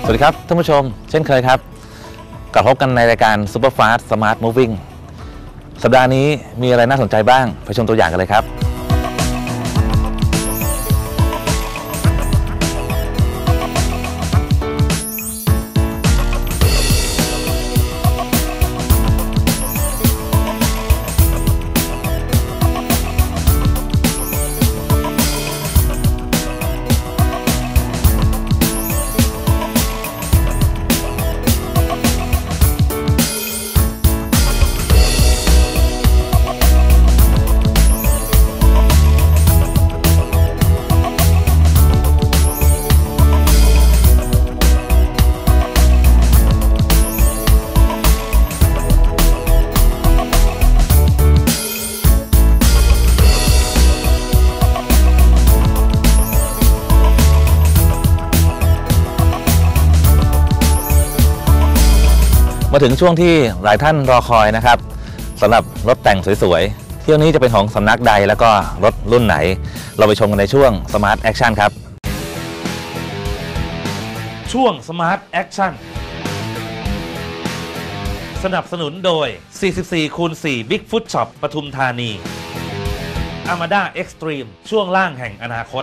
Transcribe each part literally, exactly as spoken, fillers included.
สวัสดีครับท่านผู้ชมเช่นเคยครับกลับพบกันในรายการ Super Fast Smart Moving สัปดาห์นี้มีอะไรน่าสนใจบ้างไปชมตัวอย่างกันเลยครับมาถึงช่วงที่หลายท่านรอคอยนะครับสำหรับรถแต่งสวยๆเที่ยวนี้จะเป็นของสำนักใดแล้วก็รถรุ่นไหนเราไปชมกันในช่วง Smart Action ครับช่วง Smart Action สนับสนุนโดย สี่สิบสี่คูณสี่ Big Foot Shop ปทุมธานี Armada Extreme ช่วงล่างแห่งอนาคต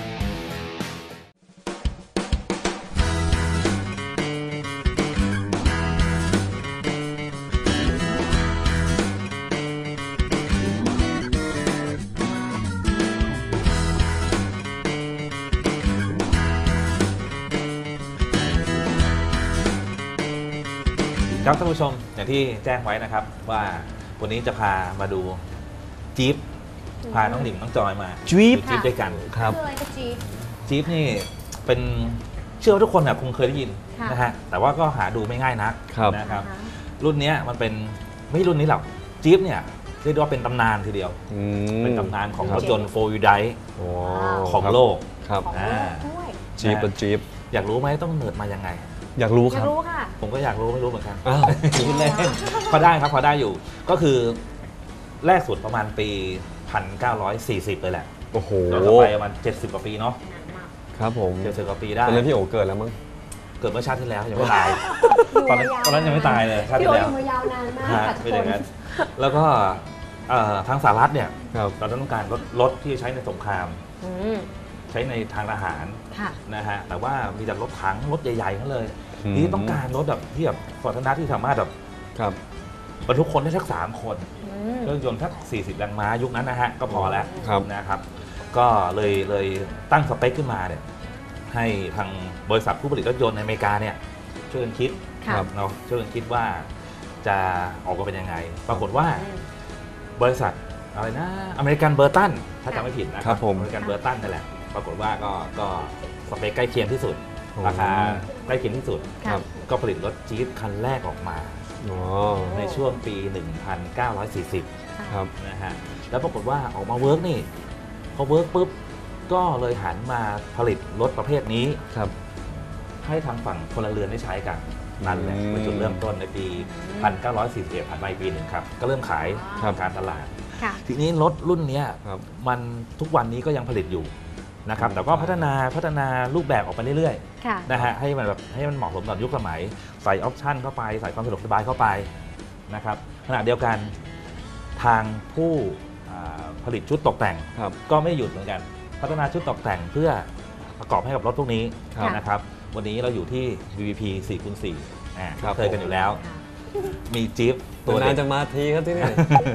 ครับท่านผู้ชมอย่างที่แจ้งไว้นะครับว่าวันนี้จะพามาดูจี๊ปพาน้องหนิมน้องจอยมาจี๊ปจี๊ปด้วยกันครับอะไรก็จี๊ปจี๊ปนี่เป็นเชื่อว่าทุกคนคงเคยได้ยินนะฮะแต่ว่าก็หาดูไม่ง่ายนักนะครับรุ่นนี้มันเป็นไม่รุ่นนี้หรอกจี๊ปเนี่ยเรียกว่าเป็นตำนานทีเดียวเป็นตำนานของรถยนต์โฟร์วิลไดฟ์ของโลกครับจี๊ปเป็นจี๊ปอยากรู้ไหมต้องเนิร์ดมายังไงอยากรู้ครับผมก็อยากรู้ไม่รู้เหมือนกันคิดเล่นพอได้ครับพอได้อยู่ก็คือแรกสุดประมาณปีหนึ่งพันเก้าร้อยสี่สิบเลยแหละโอ้โหเราจะไปประมาณเจ็ดสิบกว่าปีเนาะครับผมเจ็ดสิบกว่าปีได้ตอนนั้นพี่โอเกิดแล้วมั้งเกิดเมื่อชาติที่แล้วยังไม่ตายตอนนั้นตอนนั้นยังไม่ตายเลยชาติที่แล้วพี่โออยู่ยาวนานมากไม่ได้งั้นแล้วก็ทางสหรัฐเนี่ยเราต้องการรถรถที่ใช้ในสงครามใช้ในทางทหารนะฮะแต่ว่ามีแต่รถถังรถใหญ่ๆนั่นเลยนี่ต้องการรถแบบที่แบบฟอร์ตนัทที่สามารถแบบบรรทุกคนได้สักสามคนเครื่องยนต์สักสี่สิบแรงม้ายุคนั้นนะฮะก็พอแล้วนะครับก็เลยเลยตั้งสเปคขึ้นมาเนี่ยให้ทางบริษัทผู้ผลิตรถยนต์ในอเมริกาเนี่ยช่วยกันคิดเนาะช่วยกันคิดว่าจะออกมาเป็นยังไงปรากฏว่าบริษัทอะไรนะอเมริกันเบอร์ตันถ้าจำไม่ผิดนะครับอเมริกันเบอร์ตันนั่นแหละปรากฏว่าก็ก็สเปคใกล้เคียงที่สุดราคาใกล้เคียงที่สุดก็ผลิตรถจี๊ปคันแรกออกมาในช่วงปี หนึ่งพันเก้าร้อยสี่สิบนะฮะแล้วปรากฏว่าออกมาเวิร์กนี่พอเวิร์กปุ๊บก็เลยหันมาผลิตรถประเภทนี้ให้ทางฝั่งพลเรือนได้ใช้กันนั่นแหละเป็นจุดเริ่มต้นในปี หนึ่งพันเก้าร้อยสี่สิบเอ็ดผ่านไปปีหนึ่งครับก็เริ่มขายการตลาดทีนี้รถรุ่นนี้มันทุกวันนี้ก็ยังผลิตอยู่นะครับแต่ก็พัฒนาพัฒนารูปแบบออกไปเรื่อยๆนะฮะให้มันแบบให้มันเหมาะสมกับยุคสมัยใส่ออปชั่นเข้าไปใส่ความสะดวกสบายเข้าไปนะครับขณะเดียวกันทางผู้ผลิตชุดตกแต่งก็ไม่หยุดเหมือนกันพัฒนาชุดตกแต่งเพื่อประกอบให้กับรถพวกนี้นะครับวันนี้เราอยู่ที่ บี วี พี สี่คูณสี่ เคยกันอยู่แล้วมีจี๊ปตัวนานจะมาทีครับที่นี่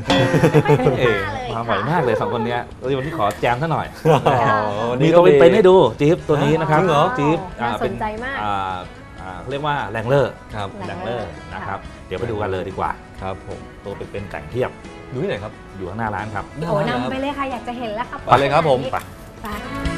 มาบ่อยมากเลยสองคนนี้วันนี้ขอแจมซะหน่อยมีตัวเป็นให้ดูจี๊ปตัวนี้นะครับจี๊ปเป็นเรียกว่าแรงเลอร์แรงเลอร์นะครับเดี๋ยวไปดูกันเลยดีกว่าครับผมตัวเป็นแต่งเทียบดูที่ไหนครับอยู่ข้างหน้าร้านครับโอ้นำไปเลยค่ะอยากจะเห็นแล้วครับไปเลยครับผมไป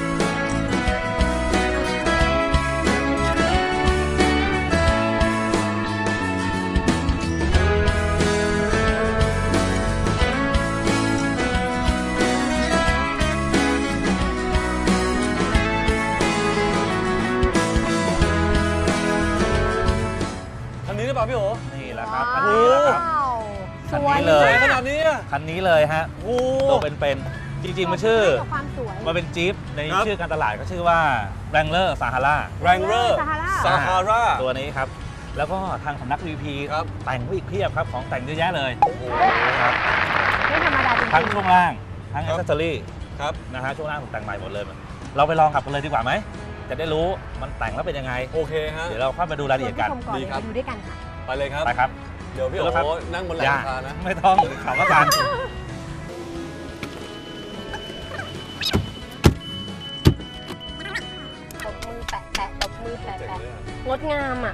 พี่โอนี่แหละครับคันนี้แหละครับคันนี้เลยขนาดนี้คันนี้เลยฮะตัวเป็นจริงๆมันชื่อกับความสวยมันเป็นจี๊ปในครับชื่อการตลาดก็ชื่อว่า Wrangler Sahara Wrangler Sahara Sahara ตัวนี้ครับ แล้วก็ทางสำนัก วี พีครับแต่งไว้อีกเพียบครับ ของแต่งเยอะแยะเลยโอ้โหครับไม่ธรรมดาจริงทั้งช่วงล่าง ทั้งครัอับซเซอรี่ครับนะฮะช่วงล่างถูกแต่งใหม่หมดเลย เราไปลองขับกันเลยดีกว่าไหม จะได้รู้มันแต่งแล้วเป็นยังไงโอเคฮะเดี๋ยวเราค่อยมาดูรายละเอียดกันชมก่อนดีเลยครับไปดูด้วยกันค่ะไปเลยครับไปครับเดี๋ยวพี่โอครับนั่งบนหลังอย่าคานะไม่ต้องขับแล้วกันตบมือแปะแปะตบมือแปะเจ๋งแปะเลยอะงดงามอ่ะ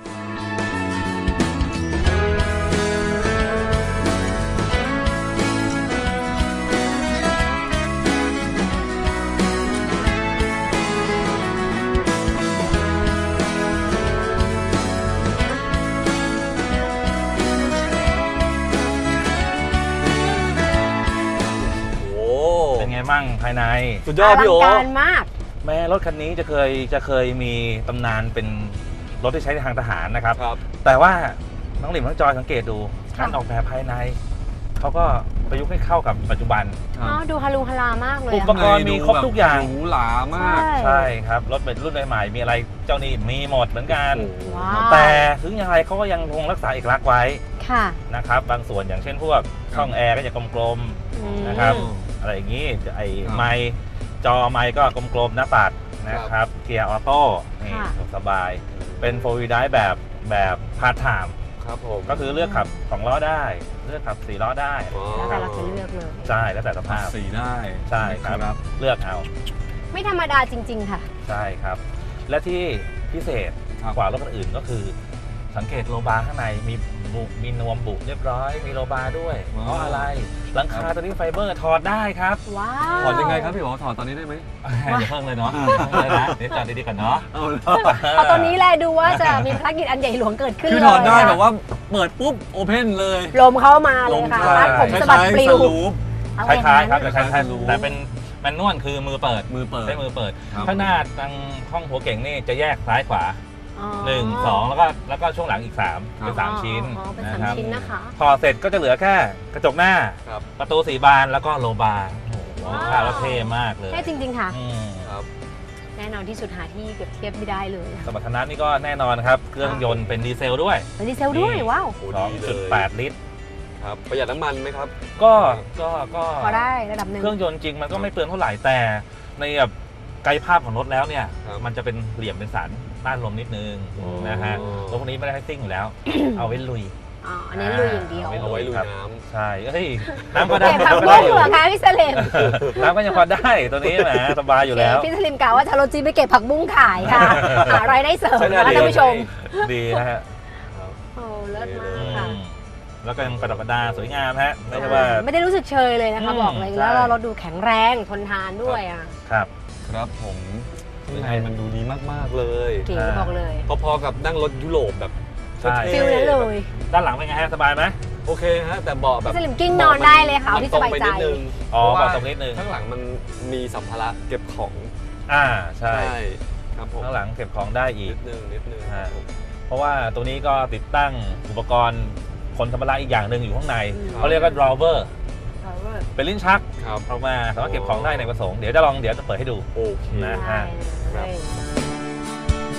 โอ้เป็นไงบ้างภายในสุดยอดพี่โอลังการมากแม้รถคันนี้จะเคยจะเคยมีตำนานเป็นรถที่ใช้ในทางทหารนะครับครับแต่ว่าน้องหลิมน้องจอยสังเกตดูค่ะการออกแบบภายใน เขาก็ประยุกต์ให้เข้ากับปัจจุบันอ๋อดูฮารุฮารามากเลยอุอะปกรณ์มีครบทุกอย่างหรูหรามากใช่ครับ รถเป็นรุ่นใหม่ๆมีอะไรเจ้านี่มีหมดเหมือนกันโอ้โหว้าวแต่ถึงอย่างไรเขาก็ยังคงรักษาเอกลักษณ์ไว้ค่ะนะครับ บางส่วนอย่างเช่นพวกช่องแอร์ก็จะกลมอืมๆนะครับ อะไรอย่างนี้ไอ้ครับไมค์จอไมค์ก็กลมๆหน้าปัดนะครับเกียร์ออโต้นี่ค่ะสบาย เป็นโฟร์วีลไดฟ์แบบแบบพาร์ทไทม์ครับผมก็คือเลือกขับสองล้อได้ เลือกขับสี่ล้อได้อ๋อแล้วแต่เราจะเลือกเลยใช่แล้วแต่สภาพสีได้ใช่ครับ เลือกเอาไม่ธรรมดาจริง ๆ ค่ะใช่ครับ และที่พิเศษครับกว่ารถคันอื่นก็คือ สังเกตโลบาร์ข้างในมีบุมีนวมบุเรียบร้อย มีโลบาร์ด้วย เพราะอะไร หลังคาตัวนี้ไฟเบอร์ถอดได้ครับว้าวถอดยังไงครับพี่โอถอดตอนนี้ได้ไหมอย่าเพิ่งเลยเนาะเพิ่งเลยนะเดี๋ยวจอดดีๆก่อนเนาะเอาเลยเอาตอนนี้แหละดูว่าจะมีภารกิจอันใหญ่หลวงเกิดขึ้นคือเลยถอดได้ะแบบว่าเปิดปุ๊บโอเพนเลยลมเข้ามาเลยค่ะลมเข้าพัดผมสะบัดปลิวคล้ายๆสลูปเอคล้ายๆครับองแต่คล้ายคล้ายๆรู้ๆแต่เป็นแมนนวลคือมือเปิดมือเปิดใช้มือเปิดครับข้างหน้าทางห้องหัวเก่งนี่จะแยกซ้ายขวาอ๋อหนึ่งสองแล้วก็แล้วก็ช่วงหลังอีกสามครับเป็นสามชิ้นอ๋อเป็นสามนะครับชิ้นนะคะถอดเสร็จก็จะเหลือแค่กระจกหน้าครับประตูสีบานแล้วก็โลบาร์โอ้โหว้าวค่าแล้วเท่มากเลยแค่จริง ๆ ค่ะอืมครับแน่นอนที่สุดหาที่เปรียบเทียบไม่ได้เลยสมรรถนะนี่ก็แน่นอนครับ เครื่องยนต์เป็นดีเซลด้วยเป็นดีเซลด้วยนี่ว้าวโอ้สองดีเลจุดยแปดลิตรครับประหยัดน้ำมันไหมครับก็ก็ก็พอได้ระดับหนึ่งเครื่องยนต์จริงมันก็ไม่เปลืองเท่าไหร่แต่ในแบบกายภาพของรถแล้วเนี่ยครับมันจะเป็นเหลี่ยมเป็นสันต้านลมนิดนึงอ๋อนะฮะรถพวกนี้ไม่ได้ให้ซิ่งอยู่แล้ว เอาไว้ลุยอ๋ออันนี้ลุยอย่างเดียวไม่เอาไว้ลุยครับน้ใช่เฮ้ยน้ำก็ได้เก็บผักน้ำก็บุ้ได้งอยู่เหรอคะพี่สลิมน้ำก็ยังพอได้ตัวนี้แหมสบายอยู่แล้วพี่สลิมกล่าวว่าจะเอารถจีนไปเก็บผักบุ้งขายค่ะ หารายได้เสริมใช่นะคะได้ท่านผู้ชมดีนะฮะำครับโอ้เลิศมาอืกค่ะมแล้วก็ยังประดับประดาสวยงามฮะไม่ใช่ว่าไม่ได้รู้สึกเชยเลยนะคะอืมบอกเลยใช่แล้วเรารถดูแข็งแรงทนทานด้วยอ่ะครับครับผมข้างในมันดูดีมากๆเลยเก๋อ่าบอกเลยพอๆกับนั่งรถยุโรปแบบใช่ฟิลนั้นเลยด้านหลังเป็นไงฮะสบายไหมโอเคฮะแต่เบาะแบบพี่สลิมกิ้งนอนได้เลยค่ะเอาที่สบายใจมันตรงไปนิดนึงอ๋อเพราะว่าเบาะตรงนิดนึงข้างหลังมันมีสัมภาระเก็บของอ่าใช่ครับผมข้างหลังเก็บของได้อีนิกดนึงนิดนึงฮะ เพราะว่าตัวนี้ก็ติดตั้งอุปกรณ์คนธรรมดาอีกอย่างหนึ่งอยู่ข้างในอืมเขาเรียกว่า driver เป็นลิ้นชักครับออกมาสามารถเก็บของได้ในประสงค์เดี๋ยวจะลองเดี๋ยวจะเปิดให้ดูโอเคนะใช่ครัเลบย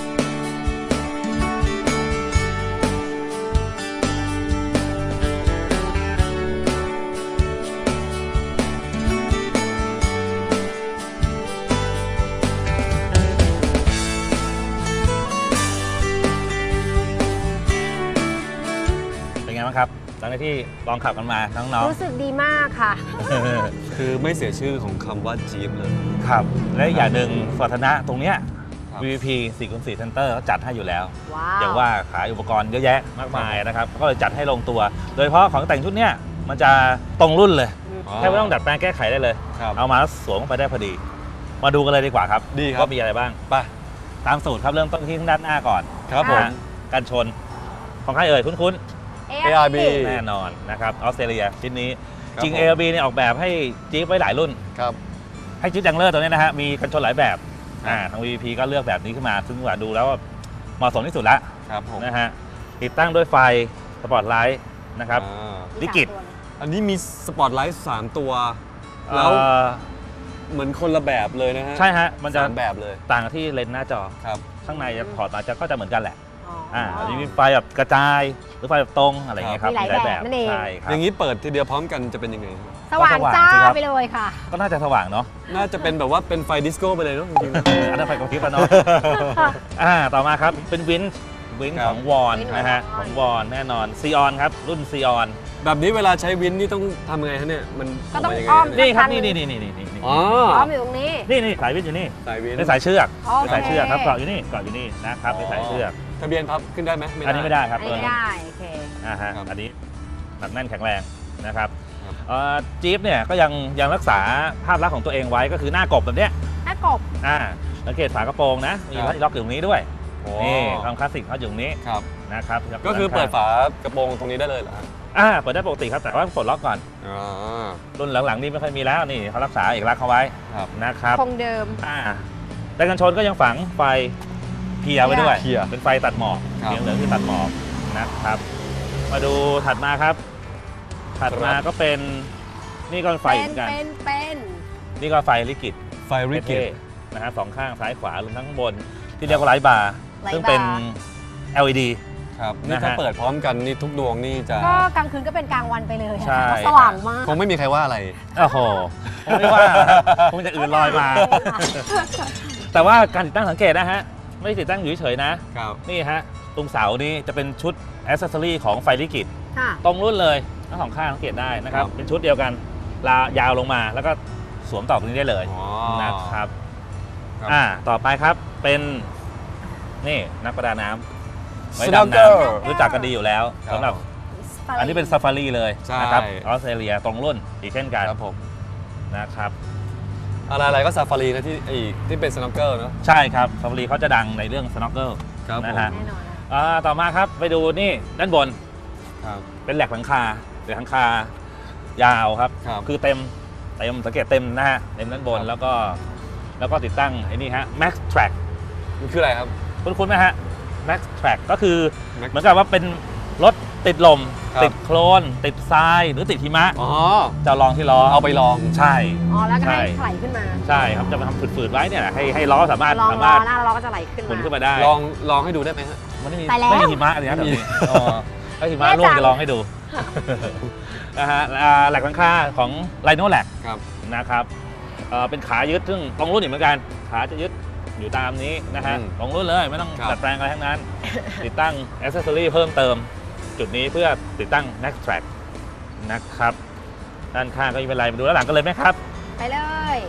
เป็นไงบ้างครับหลังจากที่ลองขับกันมาน้องรู้สึกดีมากค่ะๆคือไม่เสียชื่อของคำว่าจี๊ปเลยครับ และอย่างหนึ่งสมรรถนะตรงเนี้ยครับวี วี พี สี่คูณสี่ Center เขาจัดให้อยู่แล้วว้าวอย่างว่าขายอุปกรณ์เยอะแยะมากมายนะครับก็เลยจัดให้ลงตัว โดยเฉพาะของแต่งชุดเนี้ยมันจะตรงรุ่นเลย แค่ไม่ต้องดัดแปลงแก้ไขได้เลยครับเอามาแล้วสวมเข้าไปได้พอดี มาดูกันเลยดีกว่าครับดีครับว่ามีอะไรบ้างไปตามสูตรครับเริ่มต้นที่ด้านหน้าก่อนครับผมนะฮะกันชน ของใครเอ่ยคุ้นเอเอ อาร์ บีๆ แน่นอนนะครับออสเตรเลียชิ้นนี้ครับจริงผมเอ อาร์ บี เนี่ยออกแบบให้จี๊ปไว้หลายรุ่นครับให้จี๊ปแดงเลอร์ตัวนี้นะฮะมีกันชนหลายแบบครับอ่าทาง วี วี พี ก็เลือกแบบนี้ขึ้นมา ซึ่งว่าดูแล้วว่าเหมาะสมที่สุดแล้วครับผมนะฮะติดตั้งด้วยไฟสปอตไลท์นะครับอ่าลิกิตอันนี้มีสปอตไลท์สามตัวแล้วเอ่อเหมือนคนละแบบเลยนะฮะใช่ฮะมันจะสามแบบเลยต่างที่เลนส์หน้าจอครับข้างในจะถอดมาจะก็จะเหมือนกันแหละอ๋ออ่าอันนี้มีไฟแบบกระจายหรือไฟแบบตรงอะไรอย่างเงี้ยครับมีหลายแบบนั่นเองใช่ครับอย่างนี้เปิดทีเดียวพร้อมกันจะเป็นยังไงสว่างก็สว่างจ้าสิครับไปเลยค่ะก็น่าจะสว่างเนาะน่าจะเป็นแบบว่าเป็นไฟดิสโก้ไปเลยเนาะจริงเอออันนั้นไฟกระพริบอะเนาะ อ่าต่อมาครับเป็นวินวินครับของวอนวินของนะฮะวอนของวอนแน่นอนซีออนครับรุ่นซีออนๆแบบนี้เวลาใช้วินนี่ต้องทำไงฮะเนี่ยมันก็ต้องมายังไงอ้อมฮะนี่ครับทันี่นนี่นี่นี่นี่นี่อ๋ออ้อมอยู่ตรงนี้นี่นี่สายวินอยู่นี่สายวินเป็นสายเชือกโอเคเป็นสายเชือกครับเกาะอยู่นี่เกาะอยู่นี่นะครับเป็นสายเชือกทะเบียนพับขึ้นได้ไหมอันนี้ไม่ได้ครับอันนี้ไม่ได้โอเคอ่าฮะครับอันนี้หนักแน่นแข็งแรงนะครับครับเอ่อจี๊ปเนี่ยก็ยังยังรักษาภาพลักษณ์ของตัวเองไว้ก็คือหน้ากบแบบเนี้ยหน้ากบอ่าสังเกตฝากระโปรงนะมีครับพลาสติกล็อกอยู่ตรงนี้ด้วยโอ้นี่ความคลาสสิกเขาอยู่ตรงนี้ครับนะครับก็คือเปิดฝากระโปรงตรงนี้ได้เลยเหรอฮะอ่าเปิดได้ปกติครับแต่ว่าปลดล็อกก่อนอ๋อรุ่นหลังๆนี่ไม่ค่อยมีแล้วนี่เขารักษาเอกลักษณ์เขาไว้ครับนะครับคงเดิมอ่าแต่กันชนก็ยังฝังไฟเกียร์ไว้ด้วยเกียร์เป็นไฟตัดหมอกครับเกียร์เหลืองที่ตัดหมอกนะครับ มาดูถัดมาครับ ถัดมาครับก็เป็นนี่ก็ไฟเป็เหนมือนกันเป็นเป็นนี่ก็ไฟลิกิดไฟริกิตเท่ๆนะครับสองข้างซ้ายขวารวมทั้งข้างบน ที่เรียกว่าไลท์บาร์ไลท์บาร์ซึ่งเป็น แอล อี ดีครับนี่นะฮะถ้าเปิดพร้อมกันนี่ทุกดวงนี่จะก็กลางคืนก็เป็นกลางวันไปเลยอะใช่สว่างมากคงไม่มีใครว่าอะไรโอ้โหผมไม่ว่าคงจะอื่นลอยมา แต่ว่าการติดตั้งสังเกตนะฮะ ไม่ได้ติดตั้งอยู่เฉยๆนะครับนี่ฮะ ตรงเสานี้จะเป็นชุดอ c เซสซอรี่ของไฟลิกิดค่ะตรงรุ่นเลยทั้งสองข้างสังเกตได้นะครับครับเป็นชุดเดียวกันลายาวลงมาแล้วก็สวมต่อตรงนี้ได้เลยอ๋อนะครับครับอ่าต่อไปครับเป็นนี่นักประดาน้ำไว้ดำ Snorkel น้ำรู้จักกันดีอยู่แล้วครับสำหรับอันนี้เป็นซาฟารีเลยใช่นะครับออสเตรเลียตรงรุ่นอีกเช่นกันครับผมนะครับอะไรๆก็ซาฟารีนะที่ไอ้ที่เป็นสโนว์เกิลเนาะใช่ครับซาฟารีเขาจะดังในเรื่องสโนว์เกิลครับนะผมฮะแน่นอนนะอ่าต่อมาครับไปดูนี่ด้านบนครับเป็นแหลกหลังคาแหลกหลังคายาวครับครับคือเต็มเต็มสังเกตเต็มนะฮะเต็มด้านบนครับแล้วก็แล้วก็ติดตั้งไอ้นี่ฮะ Max Track มันคืออะไรครับคุ้นๆไหมฮะ Max Track ก็คือ Max เหมือนกับว่าเป็นรถติดลมครับติดโคลน ติดทรายหรือติดหิมะอ๋อจะลองที่ล้อเอาไปลองใช่อ๋อแล้วก็ใช่ให้ไหลขึ้นมาใช่ครับจะมาทำฝืดๆไว้เนี่ยให้ให้ล้อสามารถลองสาล้มาอรถหน้าล้อก็จะไหลขึ้นหมุนมาขึ้นมาได้ลองลองให้ดูได้ไหมฮะมันไม่มีไปแล้วไม่มีหิมะอะไรนะไม่แถวมีนี้อ๋อถ้าหิมะแน่ร่วงจังจะลองให้ดู นะฮะอ่าแหลกหลังคาของไลโนแหลกครับนะครับเอ่อเป็นขายึดซึ่งตรงรุ่นอีกเหมือนกัน ขาจะยึดอยู่ตามนี้นะฮะอืมตรงรุ่นเลยไม่ต้องครับดัดแปลงอะไรทั้งนั้น ติดตั้งอ c เซสซอรี่เพิ่มเติม จุดนี้เพื่อติดตั้ง Max Track นะครับ ด้านข้างก็ไม่เป็นไรมาดูด้านหลังกันเลยไหมครับไปเลย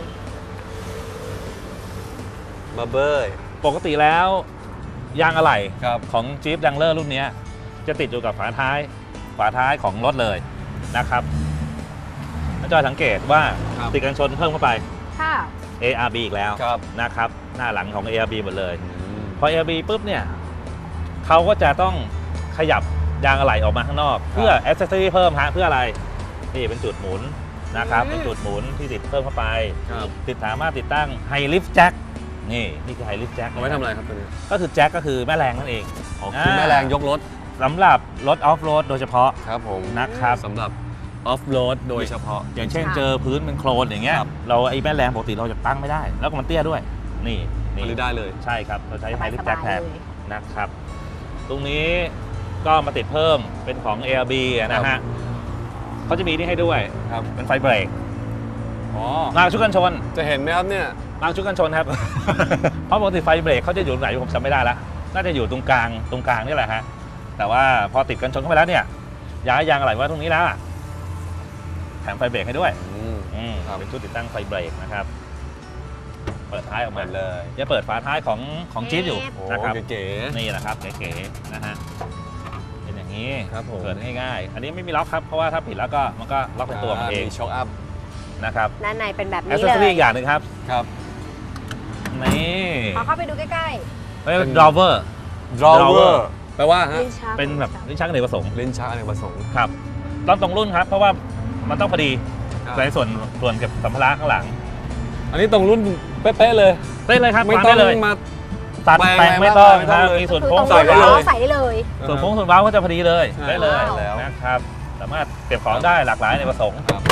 มาเบยปกติแล้วยางอะไหล่ครับของ Jeep Wrangler รุ่นเนี้ยจะติดอยู่กับฝาท้ายฝาท้ายของรถเลยนะครับน้าจอยสังเกตว่าครับติดกันชนเพิ่มเข้าไปค่ะเอ อาร์ บี อีกแล้วครับนะครับหน้าหลังของ เอ อาร์ บี หมดเลยอืมพอ เอ อาร์ บี ปุ๊บเนี่ยเขาก็จะต้องขยับยางอะไหล่ออกมาข้างนอก เพื่อ accessory เพิ่มฮะเพื่ออะไรนี่เป็นจุดหมุนนะครับอืมเป็นจุดหมุนที่ติดเพิ่มเข้าไปครับติดสามารถติดตั้ง High Lift Jack นี่นี่คือ High Lift Jack เอาไว้ทำอะไรครับตัวนี้ก็คือแจ็คก็คือแม่แรงนั่นเองอ๋อคือแม่แรงยกรถสำหรับรถออฟโรดโดยเฉพาะครับผมนะครับสำหรับออฟโรดโดยเฉพาะอย่างเช่นค่ะเจอพื้นเป็นโคลนอย่างเงี้ยครับเราไอ้แม่แรงปกติเราจะตั้งไม่ได้ แล้วก็มันเตี้ยด้วย นี่อันนี้ได้เลยใช่ครับ เราใช้สไฮบายลิสฟแจ็บาคยแทนเลยนะครับ ตรงนี้ก็มาติดเพิ่มเป็นของ เอ อาร์ บี นะฮะเขาจะมีนี่ให้ด้วยครับเป็นไฟเบรกอ๋อรางชุดกันชนจะเห็นไหมครับเนี่ยรางชุดกันชนครับ เพราะปกติไฟเบรกเขาจะอยู่ตรงไหนผมจำไม่ได้ละน่าจะอยู่ตรงกลางตรงกลางนี่แหละฮะแต่ว่าพอติดกันชนเข้าไปแล้วเนี่ยย้ายยางอะไรไว้ตรงนี้แล้วอะแถมไฟเบรกให้ด้วยอืมอืมครับเป็นชุดติดตั้งไฟเบรกนะครับ เปิดท้ายออกเหมืมาอนเลยจะเปิดฝาท้ายของของจี๊ปอยู่โอ้นะครับเก๋นี่นะครับเก๋ๆนะฮะเป็นอย่างนี้ครับผมเปิดง่ายๆ อันนี้ไม่มีล็อกครับเพราะว่าถ้าผิดแล้วก็มันก็ล็อกเป็นตัวมันเองมีช็อคอัพนะครับด้านในเป็นแบบแอสนี้เซสซอเลรี่ยอีกอย่างหนึ่งครับครับนี่ขอเข้าไปดูใกล้เรียกเป็นดรอเวอร์ driver แปลว่าๆฮะลิ้นชักเป็นแบบลิ้นชักอเนกประสงค์ลิ้นชักอเนกประสงค์ครับต้องตรงรุ่นครับ เพราะว่ามันต้องพอดีครับในส่วนส่วนเก็บสัมภาระข้างหลังอันนี้ตรงรุ่นเป๊ะๆเลยได้เลยครับไม่วางต้อได้งเลยมาตัดแปลงแปลงอะไรไม่ต้องไม่ต้องนะเลยมีส่วนคือโค้งตรงใส่รุ่นไว้เราเลยใส่ได้เลยส่วนโค้งส่วนเว้าก็จะพอดีเลยใช่ได้เลยแล้วนะครับสามารถเก็บของได้หลากหลายในประสงค์ครับ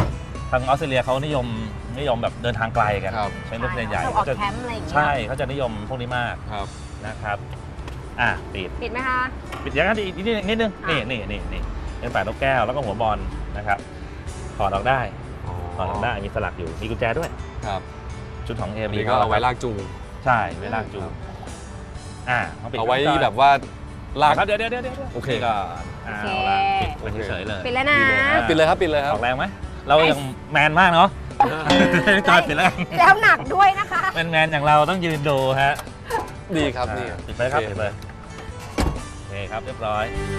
ทางออสเตรเลียเขานิยมนิยมแบบเดินทางไกลกันครับใช้รถใหญ่ชอบๆออกเขาจะแคมป์อะไรอย่างเงี้ยใช่เขาจะนิยมพวกนี้มากครับนะครับอ่ะปิดปิดไหมคะปิดอย่างนั้นอีกนิดนึงนิดนึงนี่นี่นี่นี่เป็นฝานกแก้วแล้วก็หัวบอลนะครับถอดออกได้ถอดออกได้มีสลักอยู่มีกุญแจด้วยครับชุดของเออันมีนี้ก็เอาไว้ลากจูงใช่ไว้ลากจูงอ่าต้องปิดเอาไว้ก่นแบบว่าลากครับเดี๋ยวเดี๋ยวเดี๋ยวเดี๋ยวโอเคนี่ก็เอาโอเคละปิดไปเฉยๆเลยปิดแล้วนะปิดเลยครับปิดเลยคอรับอกแรงไหมเรายังแมนมากเนาะจอดปิดแล้วแล้วหนักด้วยนะคะแมนแมนๆอย่างเราต้องยืนดูฮะดีครับนี่ปิดไปครับโอเคปิดไปโอเคครับเรียบร้อย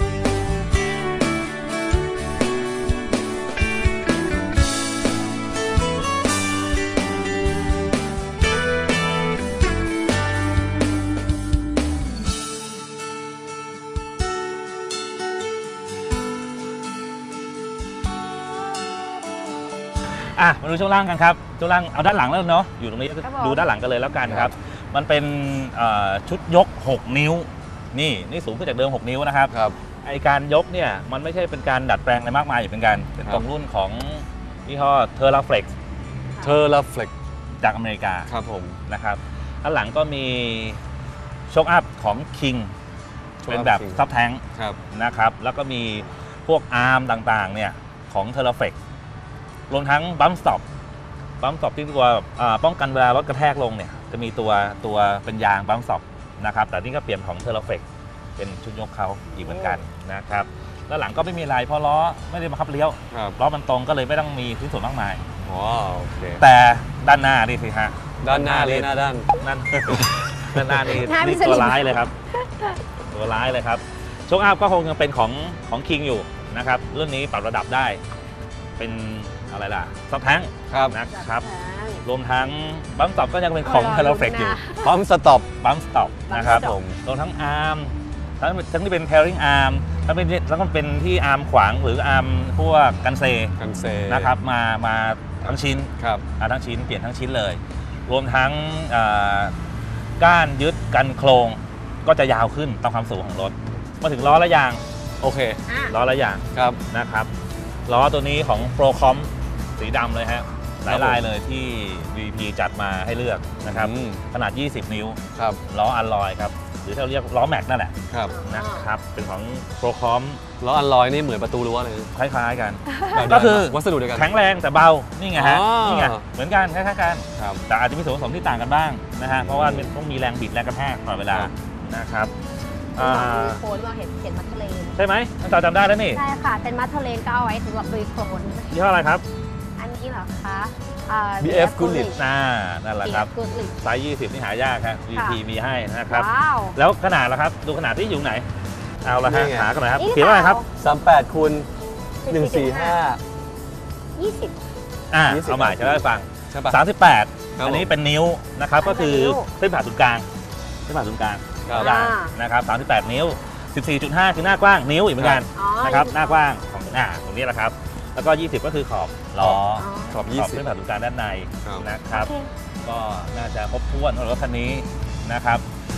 อ่ะมาดูช่วงล่างกันครับช่วงล่างเอาด้านหลังแล้วเนาะอยู่ตรงนี้ครับผมดูด้านหลังกันเลยแล้วกันครับ มันเป็นเอ่อชุดยก หก นิ้ว นี่นี่สูงขึ้นจากเดิม หก นิ้วนะครับครับไอการยกเนี่ยมันไม่ใช่เป็นการดัดแปลงอะไรมากมายอยู่เป็นการเป็นครับตรงรุ่นของยี่ห้อเทอร์ a าเฟล็กเทอร์ลาเฟล็กจากอเมริกาครับผมนะครับด้านหลังก็มีโชคอัพของ King เป็นแบบ King ซับแทงครับนะครับแล้วก็มีพวกอาร์มต่างๆเนี่ยของเทอร์ a าเฟล็กรวมทั้งบัมสต็อปบัมสต็อปที่ตัวอ่าป้องกันเวลารถกระแทกลงเนี่ยจะมีตัวตัวเป็นยางบัมสต็อปนะครับแต่นี่ก็เปลี่ยนของเทอร์ a าเฟล็กเป็นชุดยกเขาอีกเหมือนกันนะครับแล้วหลังก็ไม่มีอะไรเพราะล้อไม่ได้บังคับเลี้ยวครับล้อมันตรงก็เลยไม่ต้องมีชิ้นส่วนมากมายอ๋อโอเคแต่ด้านหน้านี่สิฮะด้านหน้าเลยหน้าด้านนั่น ด้านหน้านี่หน้าพินี่สลิมตัวร้ายเลยครับ ตัวร้ายเลยครับโชคอัพก็คงยังเป็นของของคิงอยู่นะครับรุ่นนี้ปรับระดับได้ เป็นอะไรล่ะซับแท้งครับนะครับรวมทั้งบัมสต็อปก็ยังเป็นของโอ้ยเทเลเฟกรออยู่ลุ้นนะพร้อมสต็อปบัมสต็อปนะครับ Bump stop ผมรวมทั้งอาร์มทั้งทั้งที่เป็น pairing arm ทั้งเป็นแล้วก็เป็นที่อาร์มขวางหรืออาร์มพวกกันเซกันเซนะครับมามาทั้งชิ้นครับอ่าทั้งชิ้นเปลี่ยนทั้งชิ้นเลย รวมทั้งอ่าก้านยึดกันโครงก็จะยาวขึ้นตามความสูงของรถ มาถึงล้อและยางโอเคอ่ะล้อและยางครับนะครับล้อตัวนี้ของ Procom สีดำเลยฮะหลายครับผมลายเลยที่ วี พี จัดมาให้เลือกนะครับอืมขนาด ยี่สิบ นิ้วครับล้ออัลลอยครับหรือที่เราเรียกล้อแม็กนั่นแหละครับนะครับเป็นของ Procom แล้วอันลอยนี่เหมือนประตูรั้วเลยคล้ายๆกันแบบก็คือวัสดุเดียวกันแข็งแรงแต่เบานี่ไงฮะอ๋อนี่ไงเหมือนกันคล้ายๆกันครับแต่อาจจะมีส่วนผสมที่ต่างกันบ้างนะฮะ เพราะว่ามันต้องมีแรงบิดแรงกระแทกตลอดเวลาครับนะครับอ่าอ่าโคนว่าเห็นเขียนมัทเทเลนใช่ไหมน้องจอจำได้แล้วนี่ใช่ค่ะ เป็นมัทเทเลนก็เอาไว้สำหรับลุยโคลนยี่ห้ออะไรครับอันนี้เหรอคะอ่าบี เอฟ Goodrich น่านั่นแหละครับกูดลิไซส์ยี่สิบนี่หายากครับ วี พี มีให้นะครับว้าวแล้วขนาดละครับ ดูขนาดที่อยู่ไหน เอาละฮะนี่ไงหากันหน่อยครับนี่เขียนว่าอะไรครับสามแปดคูณหนึ่งสี่ห้ายี่สิบอ่ายี่สิบเอาใหม่จะได้ฟังใช่ปะสามสิบแปดครับอันนี้เป็นนิ้วนะครับ ก็คือนิ้วเส้นผ่าศูนย์กลางเส้นผ่าศูนย์กลางครับยางนะครับสามสิบแปดนิ้ว สิบสี่จุดห้า คือหน้ากว้างนิ้วอีกเหมือนกันอ๋อนะครับหน้ากว้างของหน้าตรงนี้แหละครับ แล้วก็ ยี่สิบ ก็คือขอบล้อขอบขยี่อบสิบเส้นผ่าศูนย์กลางด้านในครับนะครับโอเคก็น่าจะครบถ้วนสำหรับรถคันนี้นะครับ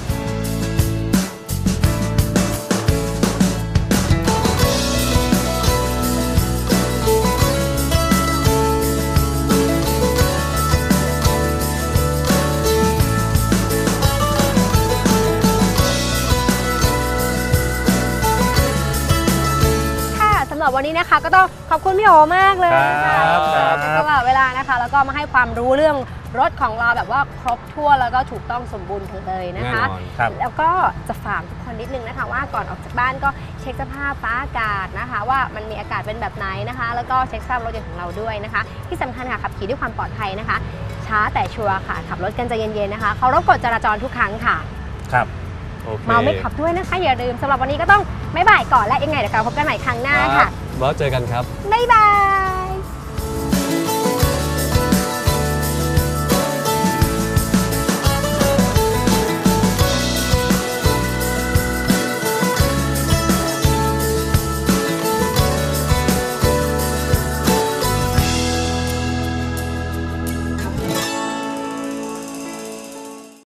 ค่ะสำหรับวันนี้นะคะก็ต้องขอบคุณพี่โอมากเลยค่ะครับครับตลอดเวลานะคะ แล้วก็มาให้ความรู้เรื่องรถของเราแบบว่าครบถ้วนแล้วก็ถูกต้องสมบูรณ์เลยนะแน่คะนอนครับแล้วก็จะฝากทุกคนนิดนึงนะคะ ว่าก่อนออกจากบ้านก็เช็คสภาพฟ้าอากาศนะคะ ว่ามันมีอากาศเป็นแบบไหนนะคะ แล้วก็เช็คสภาพรถยนต์ของเราด้วยนะคะ ที่สำคัญค่ะขับขี่ด้วยความปลอดภัยนะคะ ช้าแต่ชัวร์ค่ะขับรถกันใจเย็นๆนะคะเคารพกฎจราจรทุกครั้งค่ะครับโอเคเมาไม่ขับด้วยนะคะ อย่าลืมสำหรับวันนี้ก็ต้องบ๊ายบายก่อนและยังไงเดี๋ยวเราพบกันใหม่ครั้งหน้าครัค่ะบแล้วเจอกันครับบ๊ายบาย